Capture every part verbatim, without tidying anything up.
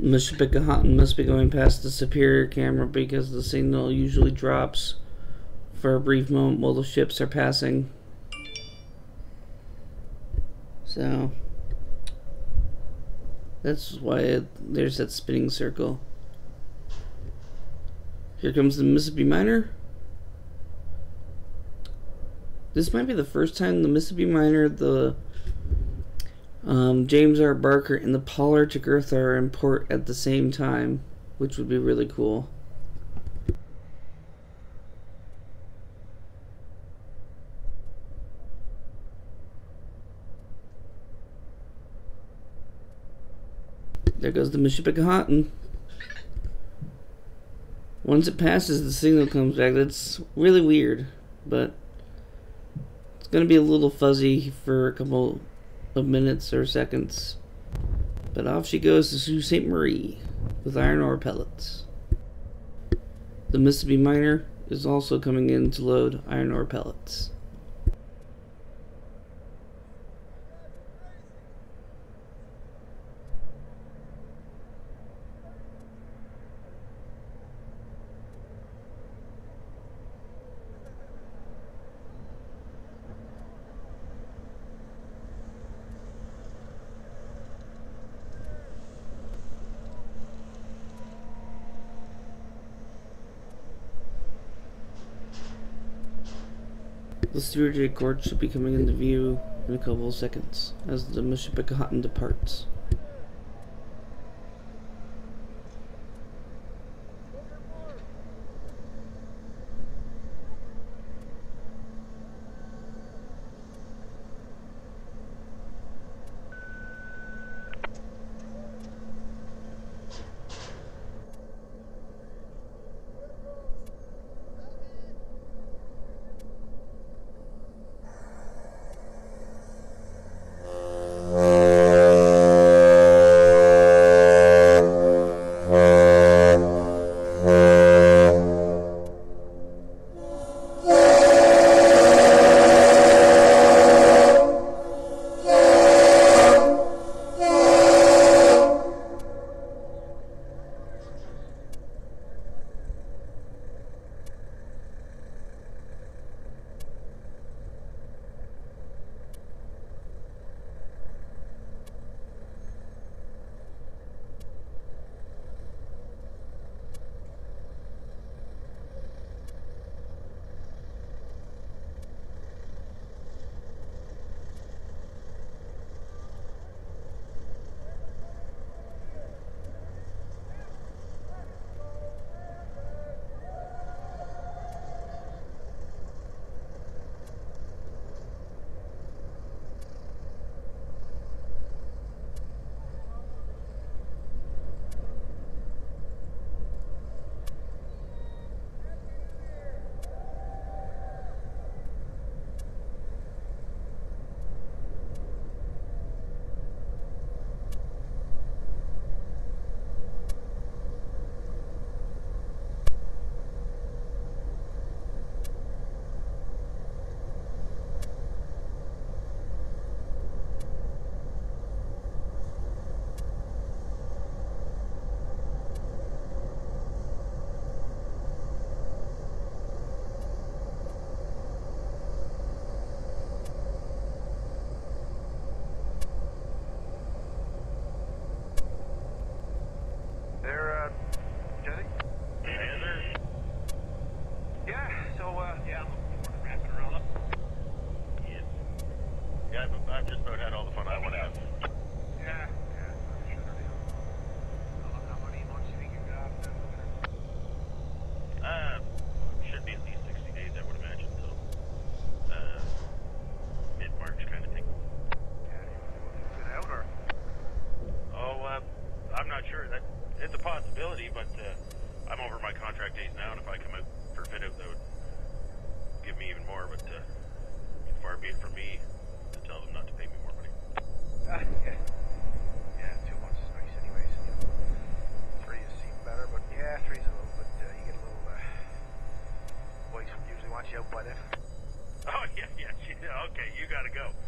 Michipicoten must be going past the superior camera because the signal usually drops for a brief moment while the ships are passing. So that's why it, there's that spinning circle. Here comes the Mesabi miner. This might be the first time the Mesabi miner, the um, James R. Barker, and the Pollard to Earth are in port at the same time, which would be really cool. There goes the Michipicoten. Once it passes, the signal comes back. That's really weird, but it's going to be a little fuzzy for a couple of minutes or seconds. But off she goes to Sault Ste. Marie with iron ore pellets. The Mesabi miner is also coming in to load iron ore pellets. The Stewart and Cort should be coming into view in a couple of seconds as the Michipicoten departs.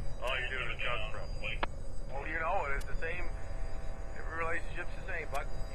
Well, you know, it's the same. Every relationship's the same, but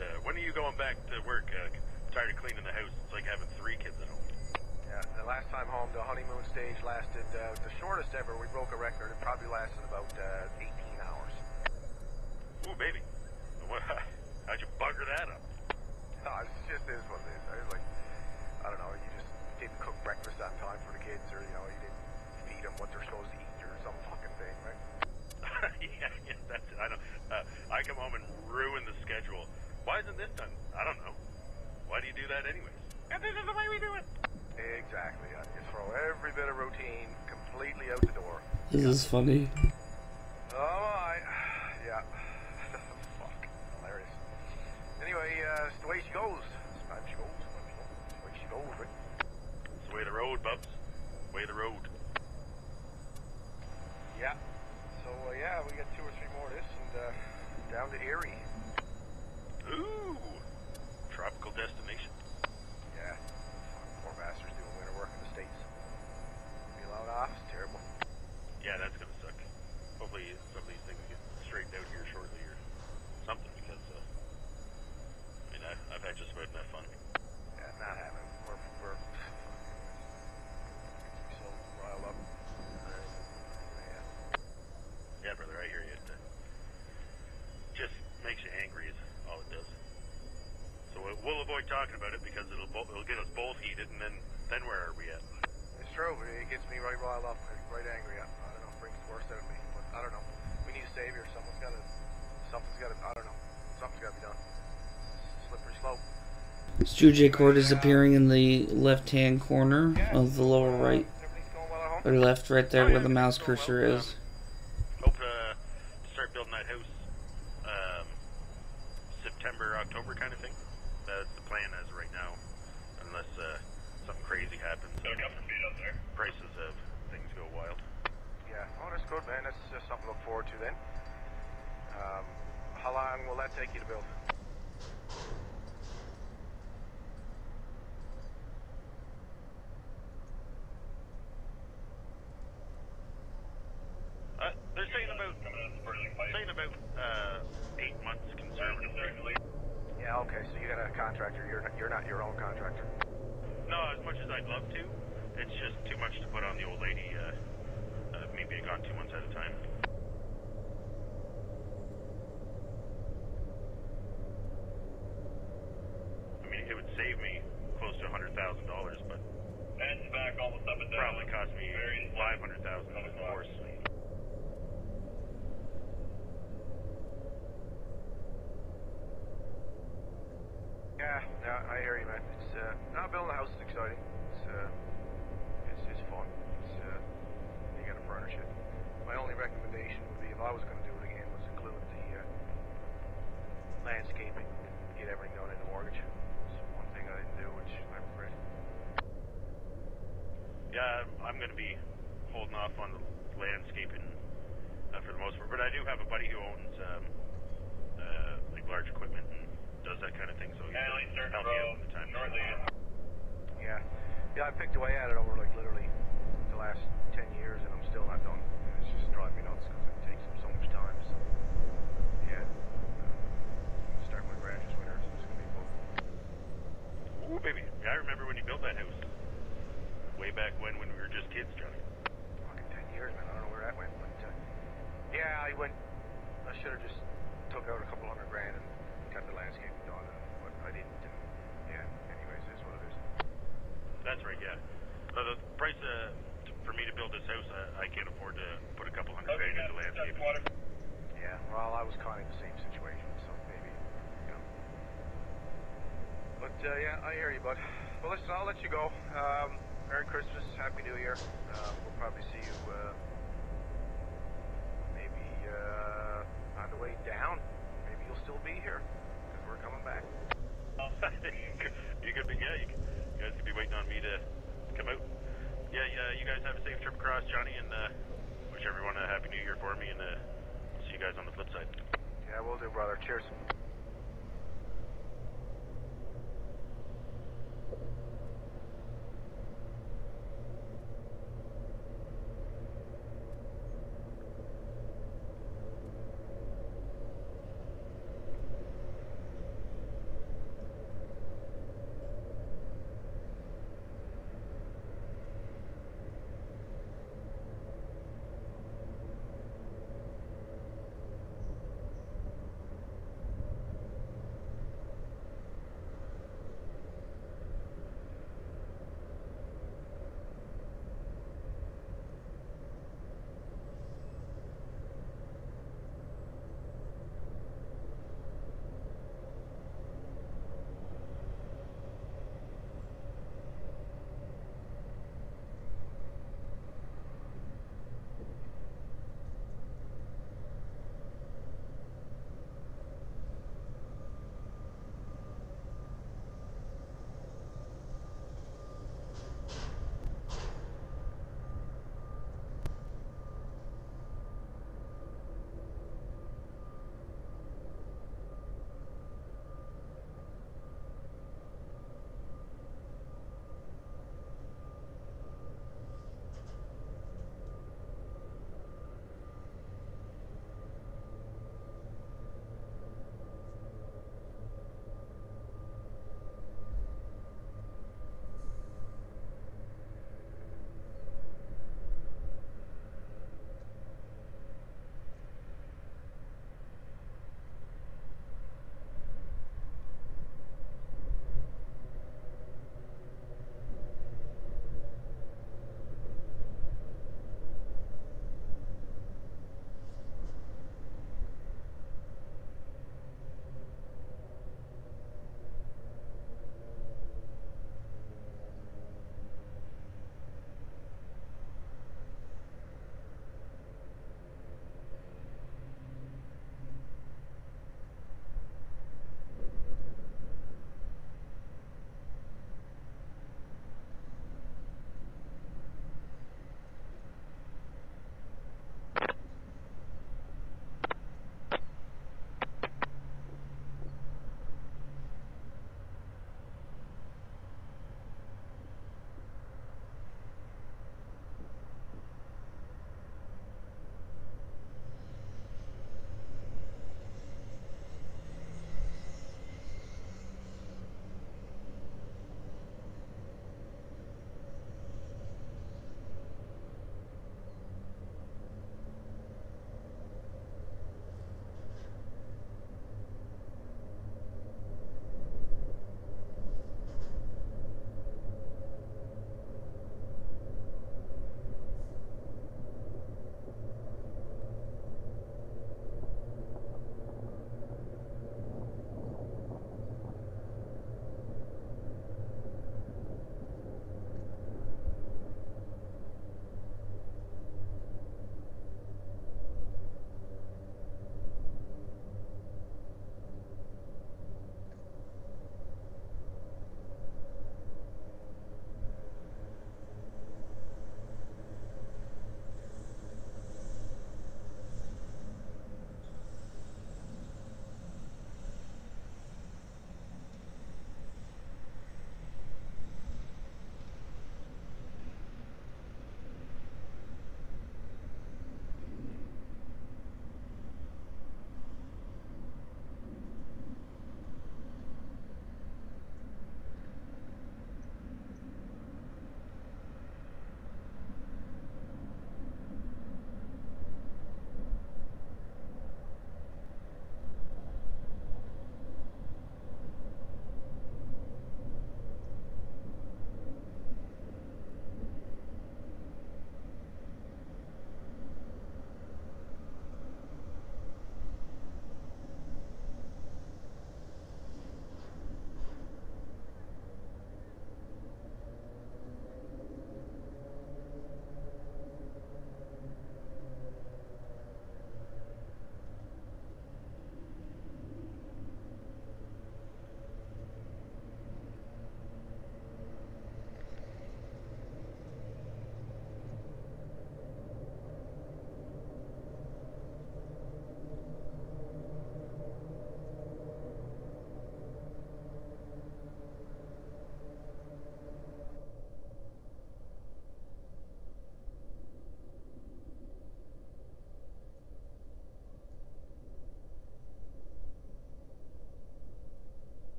uh, when are you going back to work? Uh, tired of cleaning the house. It's like having three kids at home. Yeah, the last time home, the honeymoon stage lasted, uh, the shortest ever. We broke a record. It probably lasted about uh, eighteen hours. Ooh, baby. What, how'd you bugger that up? No, it just is what it is. I was like, I don't know, you just didn't cook breakfast on time for the kids, or, you know, you didn't feed them what they're supposed to eat, or some fucking thing, right? yeah, yeah, that's it. I know. Uh, I come home and ruin the schedule. Why isn't this done? I don't know. Why do you do that anyways? And this is the way we do it. Exactly. Yeah. You throw every bit of routine completely out the door. This is funny. Oh my. Yeah. Fuck. Hilarious. Anyway, uh, it's the way she goes. It's the way she goes. It's the way she goes, right? It's the way of the road, Bubs. Way of the road. Yeah. So, uh, yeah, we got two or three more of this, and uh, down to Erie. Ooh. Tropical destination. Yeah. Poor bastards doing winter work in the States. Be allowed off? It's terrible. Yeah, that's gonna suck. Hopefully some of these things get straightened out here shortly or something, because, uh, I mean, I, I've had just about enough fun. Yeah, not having. We're, we're, we so riled up. Yeah. Yeah, brother, I hear you. It uh, just makes you angry is all it does. So uh, we'll avoid talking about it because it'll bo- it'll get us both heated, and then then where are we at? It's true. It gets me right riled up, right angry. I, I don't know. It brings the worst out of me. But I don't know. We need a savior. Someone's got to. Something's got to. I don't know. Something's got to be done. Slippery slope. Stu J. Cort is appearing in the left-hand corner of the lower right. Everything's going well at home. Or left, right there where the mouse cursor is. Hope uh, to start building that house um, September, October kind of thing. That's the plan as of right now, unless uh, something crazy happens. So got for feet up there. Prices of things go wild. Yeah, oh, that's good, man. That's just something to look forward to then. Um, how long will that take you to build? Uh, they're saying about saying about uh, eight months conservatively. Yeah, okay. So you got a contractor. You're not, you're not your own contractor. No, as much as I'd love to, it's just too much to put on the old lady. Uh, uh, me being gone two months at a time. I mean, it would save me close to a hundred thousand dollars, but and back almost up and down. Probably cost me five hundred thousand dollars in divorce. Yeah, yeah, I hear you, man. It's uh, not building a house is exciting. It's uh, it's it's fun. It's uh, you got to furnish it. My only recommendation would be, if I was going to do it again, was include the uh, landscaping and get everything done in the mortgage. It's one thing I didn't do, which I regret. Yeah, I'm going to be holding off on the landscaping uh, for the most part, but I do have a buddy who owns um, uh, like large equipment and does that kind of thing, so he's uh, help me out with the time. Yeah, yeah, I picked away at it over like literally the last ten years, and I'm still not done. It's just driving me nuts because it takes so much time. So yeah, uh, start my branches winter. So it's gonna be fun. Ooh, baby, yeah, I remember when you built that house. Way back when, when we were just kids, Johnny. Fucking ten years, man. I don't know where that went, but uh, yeah, I went. I should have just took out a couple hundred grand and got the landscaping done, but I didn't. And yeah, anyways, it's what it is. That's right, yeah. Uh, the price uh, t- for me to build this house, uh, I can't afford to put a couple hundred grand into landscaping. Yeah, well, I was kind of in the same situation, so maybe, you know. But uh, yeah, I hear you, bud. Well, listen, I'll let you go. Um, Merry Christmas, Happy New Year. Uh, we'll probably see you uh, maybe uh, on the way down. Maybe you'll still be here because we're coming back. you could be, yeah. You, could, you guys could be waiting on me to come out. Yeah, yeah. You guys have a safe trip across, Johnny, and uh, wish everyone a Happy New Year for me, and uh, we'll see you guys on the flip side. Yeah, we'll do, brother. Cheers.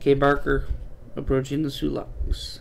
K. Barker approaching the Sulaks.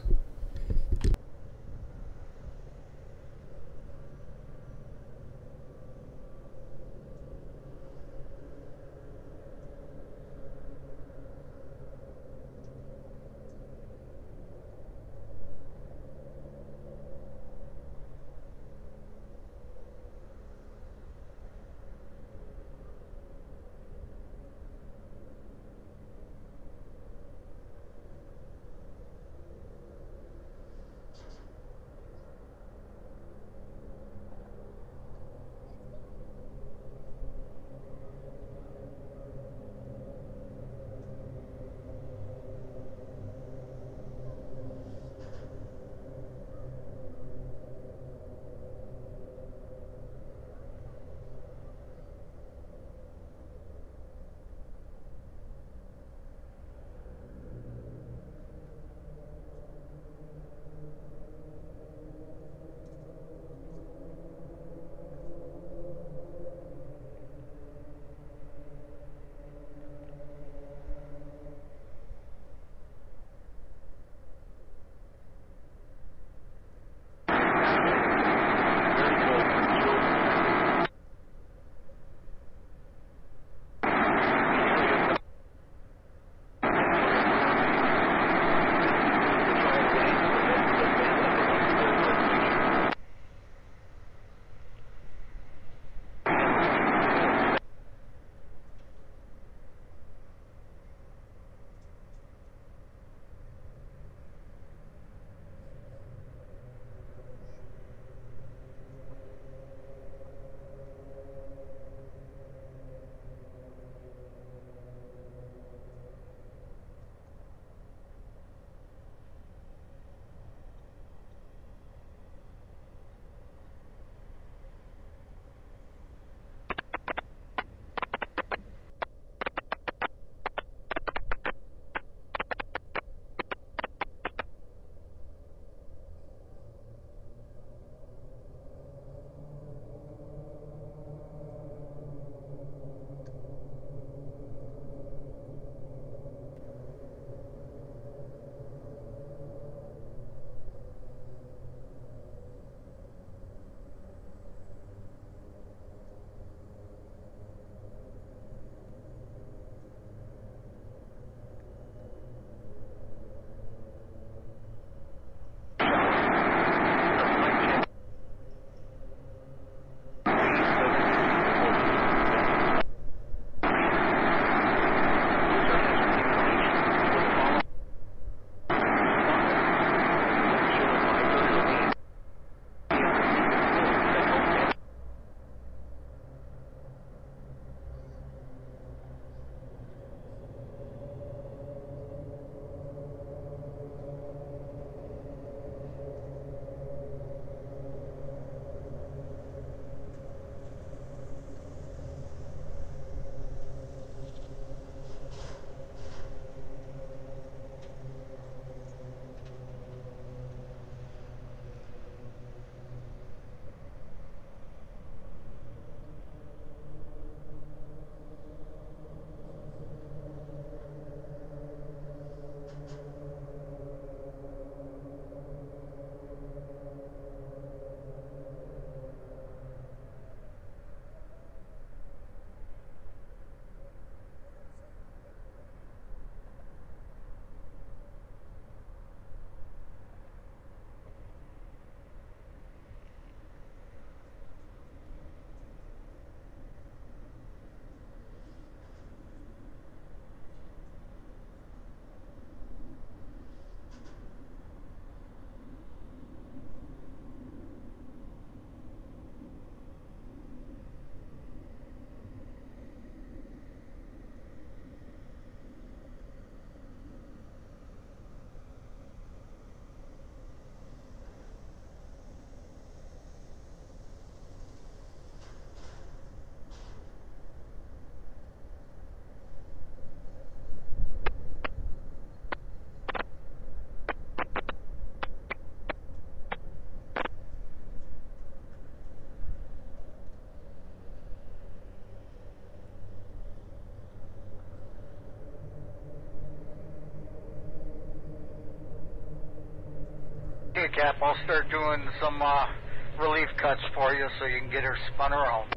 Okay, Cap, I'll start doing some uh, relief cuts for you so you can get her spun around.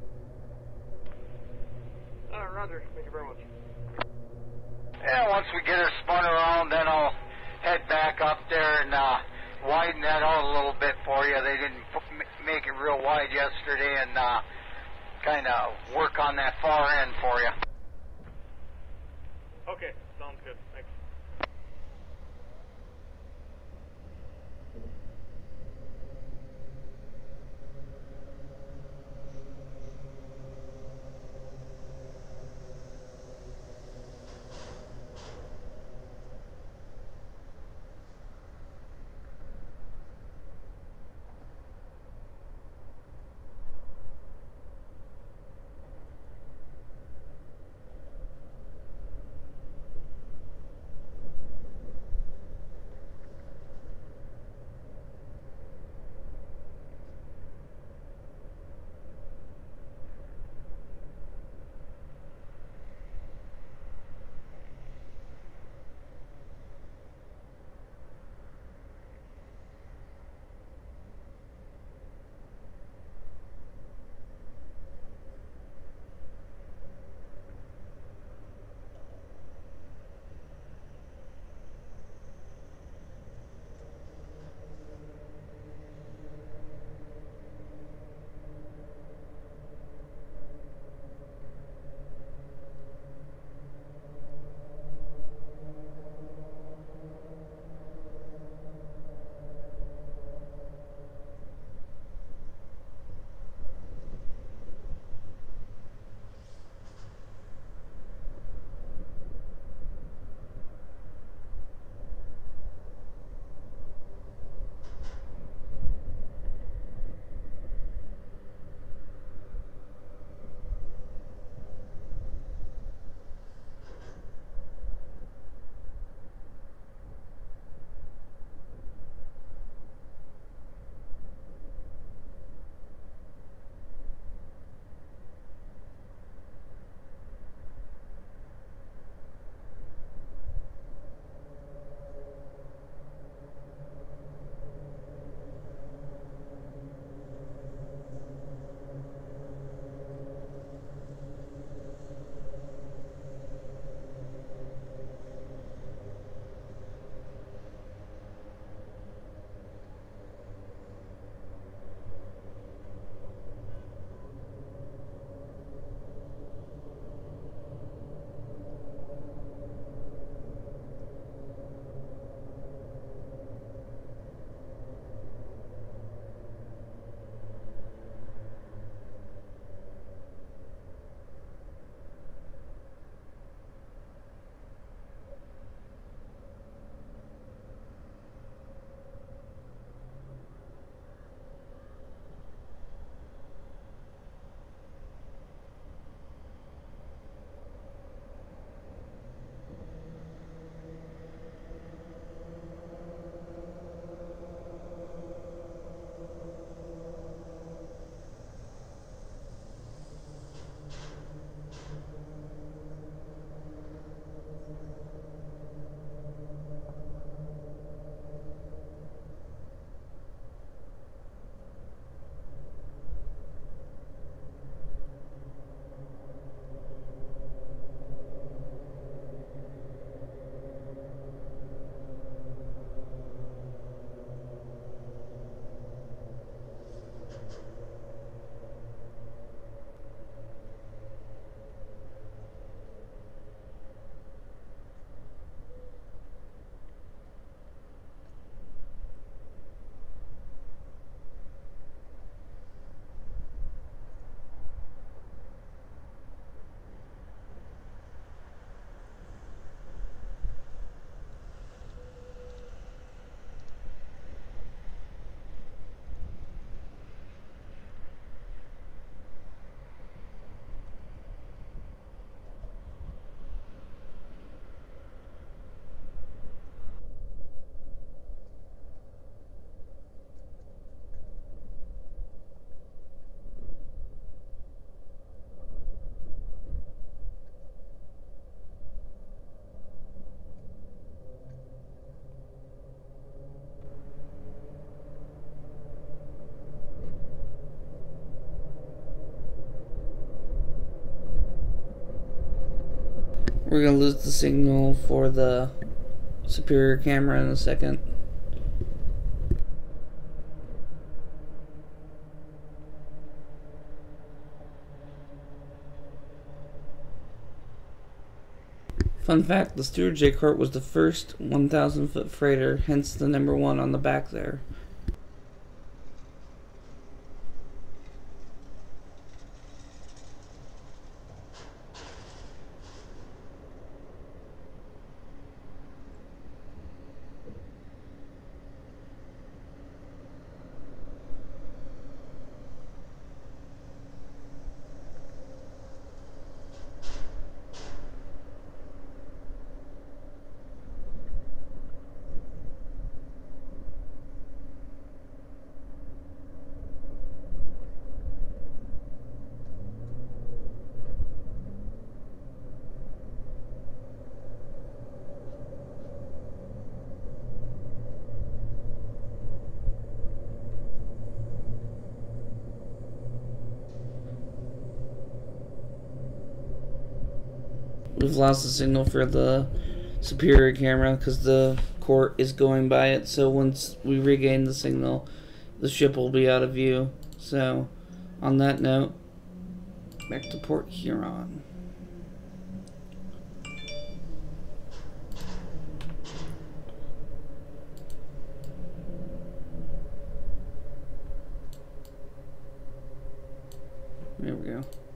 Uh, Roger. Thank you very much. And once we get her spun around, then I'll head back up there and uh, widen that out a little bit for you. They didn't put, make it real wide yesterday, and uh, kind of work on that far end for you. Okay, sounds good. Thanks. We're gonna lose the signal for the superior camera in a second. Fun fact, the Stewart J. Cort was the first one thousand foot freighter, hence the number one on the back there. We've lost the signal for the superior camera because the Cort is going by it, so once we regain the signal, the ship will be out of view. So, on that note, back to Port Huron. There we go.